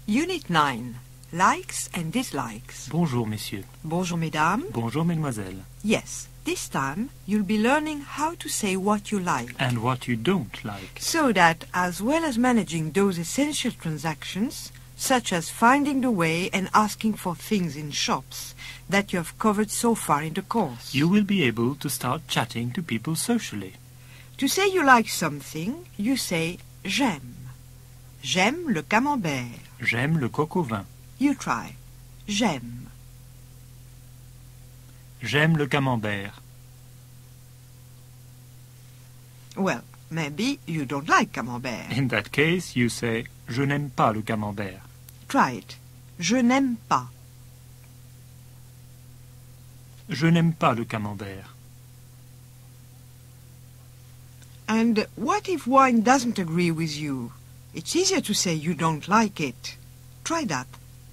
Unit 9. Likes and dislikes. Bonjour, messieurs. Bonjour, mesdames. Bonjour, mesdemoiselles. Yes, this time you'll be learning how to say what you like. And what you don't like. So that, as well as managing those essential transactions, such as finding the way and asking for things in shops, that you have covered so far in the course. You will be able to start chatting to people socially. To say you like something, you say j'aime. J'aime le camembert. J'aime le coq au vin. You try. J'aime. J'aime le camembert. Well, maybe you don't like camembert. In that case, you say je n'aime pas le camembert. Try it. Je n'aime pas. Je n'aime pas le camembert. And what if wine doesn't agree with you? It's easier to say you don't like it. Try that.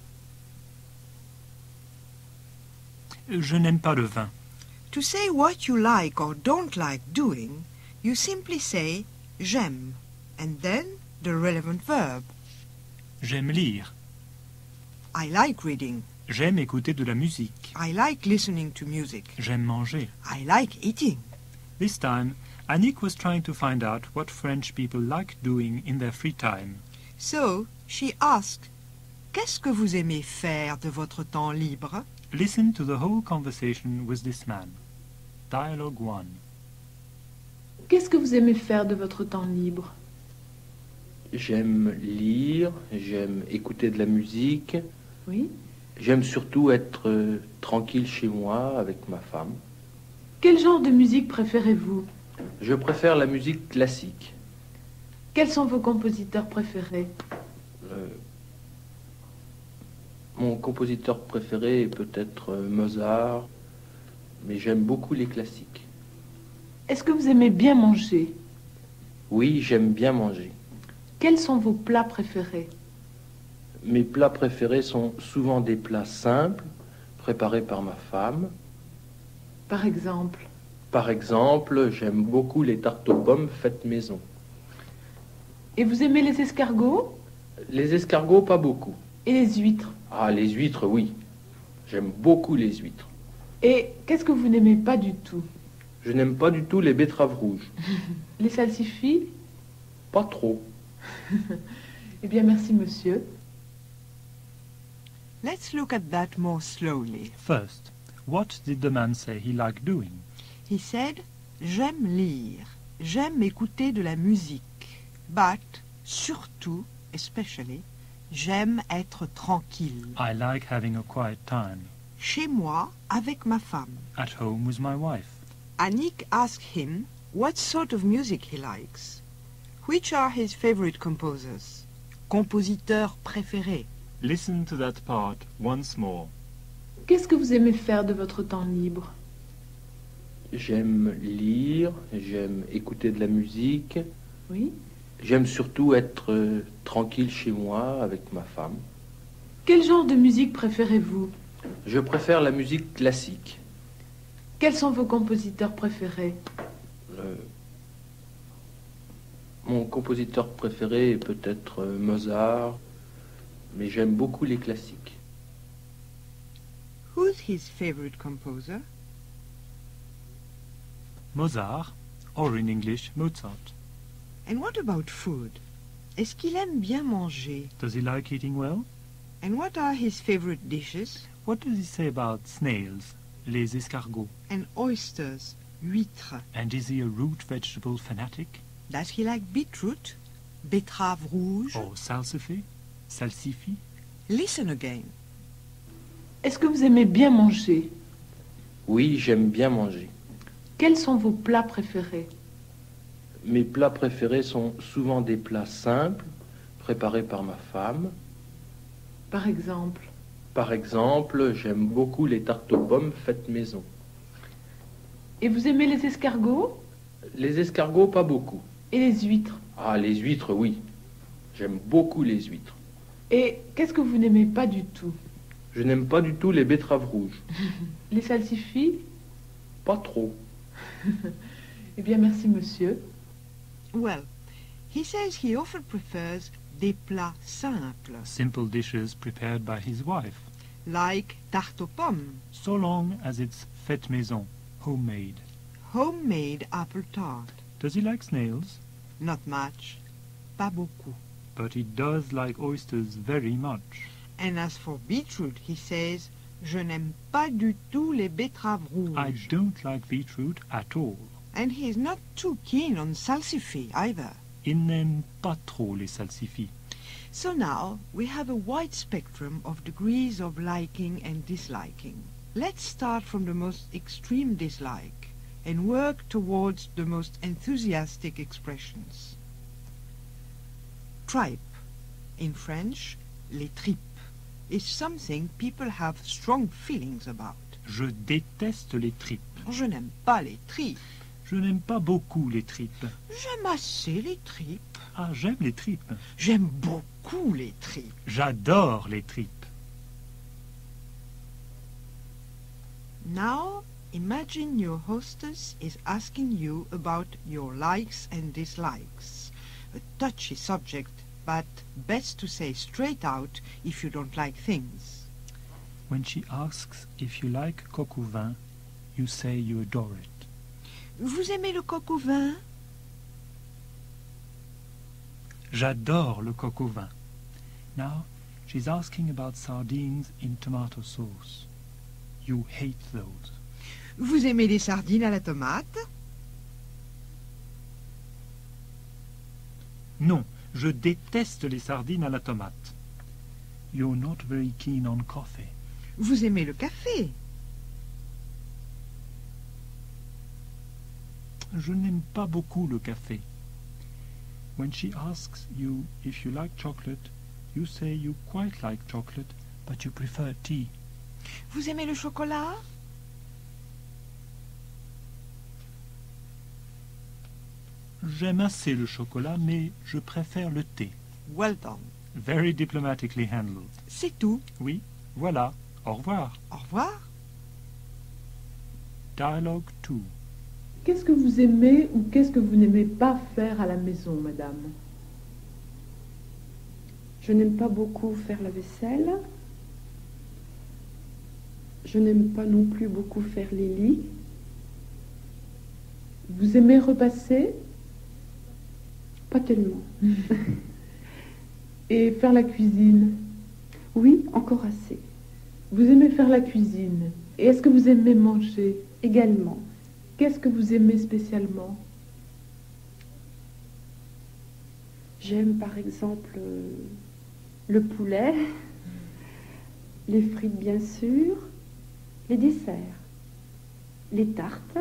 Je n'aime pas le vin. To say what you like or don't like doing, you simply say j'aime, and then the relevant verb. J'aime lire. I like reading. J'aime écouter de la musique. I like listening to music. J'aime manger. I like eating. This time, Annick was trying to find out what French people like doing in their free time. So, she asked, qu'est-ce que vous aimez faire de votre temps libre? Listen to the whole conversation with this man. Dialogue 1. Qu'est-ce que vous aimez faire de votre temps libre? J'aime lire, j'aime écouter de la musique. Oui. J'aime surtout être tranquille chez moi avec ma femme. Quel genre de musique préférez-vous? Je préfère la musique classique. Quels sont vos compositeurs préférés? Mon compositeur préféré est peut-être Mozart, mais j'aime beaucoup les classiques. Est-ce que vous aimez bien manger? Oui, j'aime bien manger. Quels sont vos plats préférés? Mes plats préférés sont souvent des plats simples, préparés par ma femme. Par exemple? Par exemple, j'aime beaucoup les tartes aux pommes faites maison. Et vous aimez les escargots? Les escargots, pas beaucoup. Et les huîtres? Ah, les huîtres, oui. J'aime beaucoup les huîtres. Et qu'est-ce que vous n'aimez pas du tout? Je n'aime pas du tout les betteraves rouges. Les salsifis? Pas trop. Eh bien, merci, monsieur. Let's look at that more slowly. First, what did the man say he liked doing? He said, j'aime lire, j'aime écouter de la musique, but, surtout, especially, j'aime être tranquille. I like having a quiet time. Chez moi, avec ma femme. At home with my wife. Annick asked him what sort of music he likes. Which are his favorite composers? Compositeurs préférés. Listen to that part once more. Qu'est-ce que vous aimez faire de votre temps libre? J'aime lire, j'aime écouter de la musique. Oui. J'aime surtout être tranquille chez moi avec ma femme. Quel genre de musique préférez-vous? Je préfère la musique classique. Quels sont vos compositeurs préférés? Mon compositeur préféré est peut-être Mozart, mais j'aime beaucoup les classiques. Who's his favorite composer? Mozart, or in English, Mozart. And what about food? Est-ce qu'il aime bien manger? Does he like eating well? And what are his favorite dishes? What does he say about snails, les escargots? And oysters, huîtres. And is he a root vegetable fanatic? Does he like beetroot? Betterave rouge? Or salsify? Salsify? Listen again. Est-ce que vous aimez bien manger? Oui, j'aime bien manger. Quels sont vos plats préférés? Mes plats préférés sont souvent des plats simples, préparés par ma femme. Par exemple? Par exemple, j'aime beaucoup les tartes aux pommes faites maison. Et vous aimez les escargots? Les escargots, pas beaucoup. Et les huîtres? Ah, les huîtres, oui. J'aime beaucoup les huîtres. Et qu'est-ce que vous n'aimez pas du tout? Je n'aime pas du tout les betteraves rouges. Les salsifis? Pas trop. Eh bien, merci, monsieur. Well, he says he often prefers des plats simples, simple dishes prepared by his wife, like tarte aux pommes, so long as it's fait maison, homemade. homemade apple tart. Does he like snails? Not much, pas beaucoup. But he does like oysters very much. And as for beetroot, he says, je n'aime pas du tout les betteraves I rouges. don't like beetroot at all. And he is not too keen on salsify either. Il n'aime pas trop les salsifis. So now we have a wide spectrum of degrees of liking and disliking. Let's start from the most extreme dislike and work towards the most enthusiastic expressions. Tripe, in French, les tripes, is something people have strong feelings about. Je déteste les tripes. Je n'aime pas les tripes. Je n'aime pas beaucoup les tripes. J'aime assez les tripes. Ah, j'aime les tripes. J'aime beaucoup les tripes. J'adore les tripes. Now, imagine your hostess is asking you about your likes and dislikes. A touchy subject, but best to say straight out if you don't like things. When she asks if you like coq au vin, you say you adore it. Vous aimez le coq au vin? J'adore le coq au vin. Now, she's asking about sardines in tomato sauce. You hate those. Vous aimez les sardines à la tomate? Non, je déteste les sardines à la tomate. You're not very keen on coffee. Vous aimez le café? Je n'aime pas beaucoup le café. When she asks you if you like chocolate, you say you quite like chocolate, but you prefer tea. Vous aimez le chocolat? J'aime assez le chocolat, mais je préfère le thé. Well done. Very diplomatically handled. C'est tout. Oui, voilà. Au revoir. Au revoir. Dialogue 2. Qu'est-ce que vous aimez ou qu'est-ce que vous n'aimez pas faire à la maison, madame? Je n'aime pas beaucoup faire la vaisselle. Je n'aime pas non plus beaucoup faire les lits. Vous aimez repasser Pas tellement. et faire la cuisine? Oui, encore assez. Vous aimez faire la cuisine. Et est-ce que vous aimez manger? Également. Qu'est-ce que vous aimez spécialement? J'aime par exemple le poulet, les frites bien sûr, les desserts, les tartes,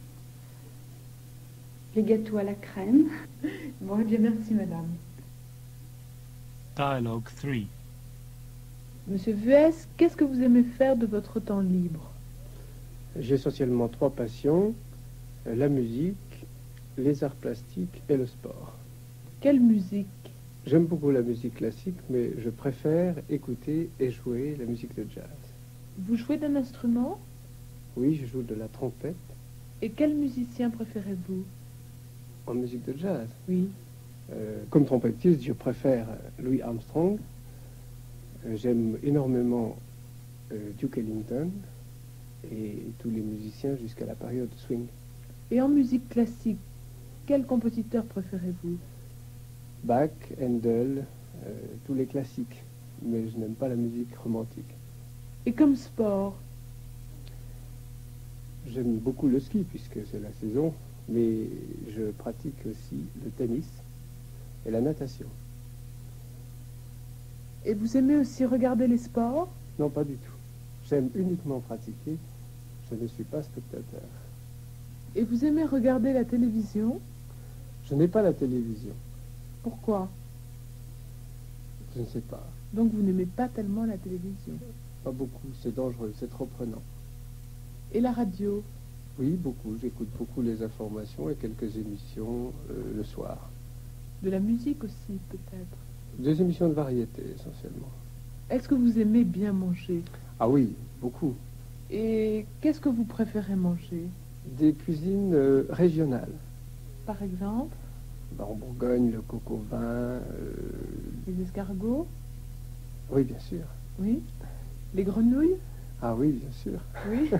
les gâteaux à la crème. Bon, eh bien, merci, madame. Dialogue 3. Monsieur Vues, qu'est-ce que vous aimez faire de votre temps libre? J'ai essentiellement 3 passions, la musique, les arts plastiques et le sport. Quelle musique? J'aime beaucoup la musique classique, mais je préfère écouter et jouer la musique de jazz. Vous jouez d'un instrument? Oui, je joue de la trompette Et quel musicien préférez-vous? en musique de jazz. Oui. Comme trompettiste, je préfère Louis Armstrong. J'aime énormément Duke Ellington et tous les musiciens jusqu'à la période swing. Et en musique classique, quel compositeur préférez-vous? Bach, Handel, tous les classiques, mais je n'aime pas la musique romantique. Et comme sport? J'aime beaucoup le ski puisque c'est la saison, mais je pratique aussi le tennis et la natation. Et vous aimez aussi regarder les sports? Non, pas du tout. J'aime uniquement pratiquer, je ne suis pas spectateur. Et vous aimez regarder la télévision? Je n'ai pas la télévision, Pourquoi? je ne sais pas. Donc vous n'aimez pas tellement la télévision. Pas beaucoup, c'est dangereux, c'est trop prenant. Et la radio? Oui, beaucoup, j'écoute beaucoup les informations et quelques émissions le soir. De la musique aussi, peut-être. Des émissions de variété, essentiellement. Est-ce que vous aimez bien manger? Ah oui, beaucoup. Et qu'est-ce que vous préférez manger? Des cuisines régionales. Par exemple? En Bourgogne, le coq au vin. Les escargots? Oui, bien sûr. Oui. Les grenouilles? Ah oui, bien sûr. Oui.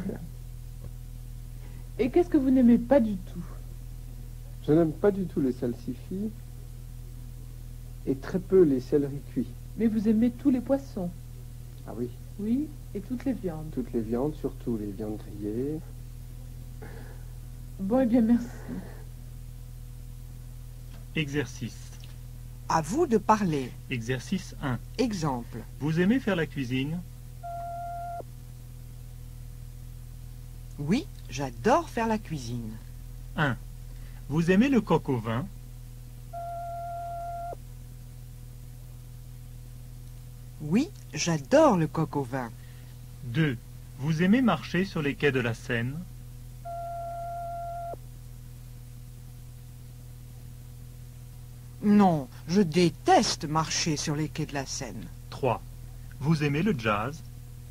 Et qu'est-ce que vous n'aimez pas du tout? Je n'aime pas du tout les salsifis et très peu les céleris cuits. Mais vous aimez tous les poissons? Ah oui, Oui. Et toutes les viandes? toutes les viandes, surtout les viandes grillées. Bon, eh bien, merci. Exercice. À vous de parler. Exercice 1. Exemple. Vous aimez faire la cuisine? Oui, j'adore faire la cuisine. 1. Vous aimez le coq au vin? Oui, j'adore le coq au vin. 2. Vous aimez marcher sur les quais de la Seine? Non, je déteste marcher sur les quais de la Seine. 3. Vous aimez le jazz?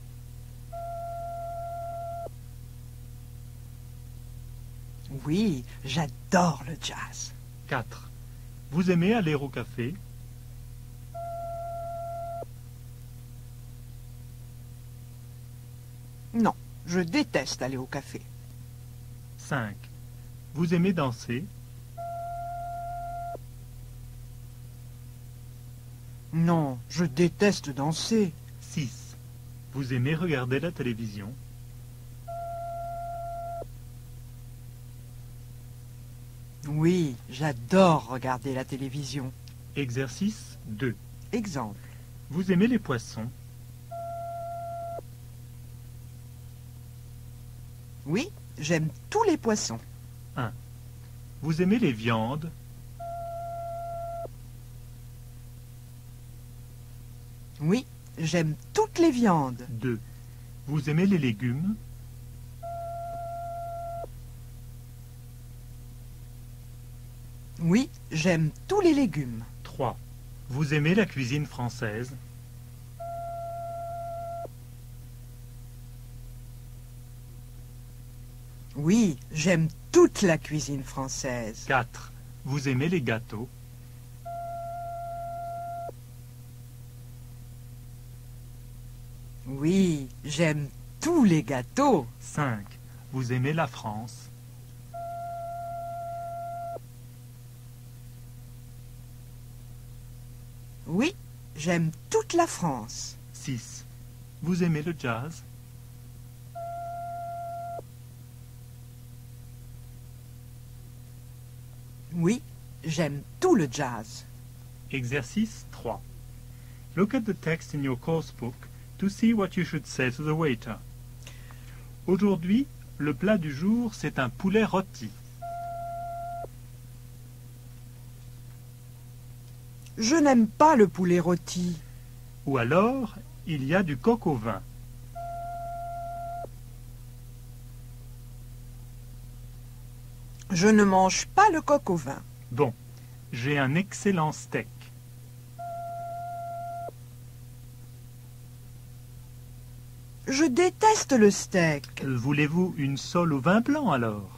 Oui, j'adore le jazz. 4. Vous aimez aller au café? Non, je déteste aller au café. 5. Vous aimez danser? Non, je déteste danser. 6. Vous aimez regarder la télévision? Oui, j'adore regarder la télévision. Exercice 2. Exemple. Vous aimez les poissons? Oui, j'aime tous les poissons. Vous aimez les viandes? Oui, j'aime toutes les viandes. 2. Vous aimez les légumes? Oui, j'aime tous les légumes. 3. Vous aimez la cuisine française? Oui, j'aime toute la cuisine française. 4. Vous aimez les gâteaux? Oui, j'aime tous les gâteaux. 5. Vous aimez la France? Oui, j'aime toute la France. 6. Vous aimez le jazz? Oui, j'aime tout le jazz. Exercice 3. Look at the text in your course book to see what you should say to the waiter. Aujourd'hui, le plat du jour, c'est un poulet rôti. Je n'aime pas le poulet rôti. Ou alors, il y a du coq au vin. Je ne mange pas le coq au vin. Bon, j'ai un excellent steak. Je déteste le steak. Voulez-vous une sole au vin blanc alors?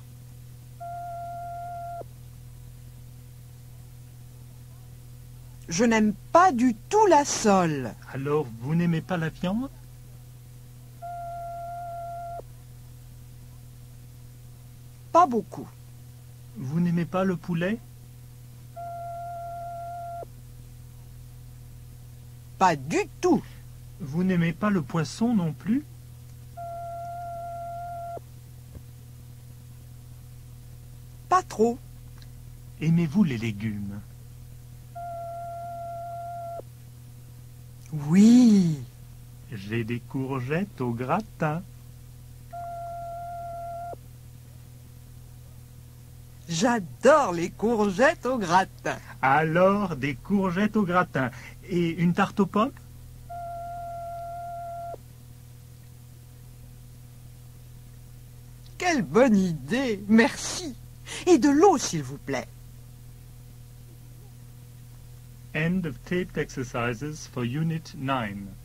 Je n'aime pas du tout la sole. Alors, vous n'aimez pas la viande? Pas beaucoup. Vous n'aimez pas le poulet? Pas du tout. Vous n'aimez pas le poisson non plus? Pas trop. Aimez-vous les légumes? Oui. J'ai des courgettes au gratin. J'adore les courgettes au gratin. Alors, des courgettes au gratin. Et une tarte aux pommes? Quelle bonne idée. Merci. Et de l'eau, s'il vous plaît. End of taped exercises for Unit 9.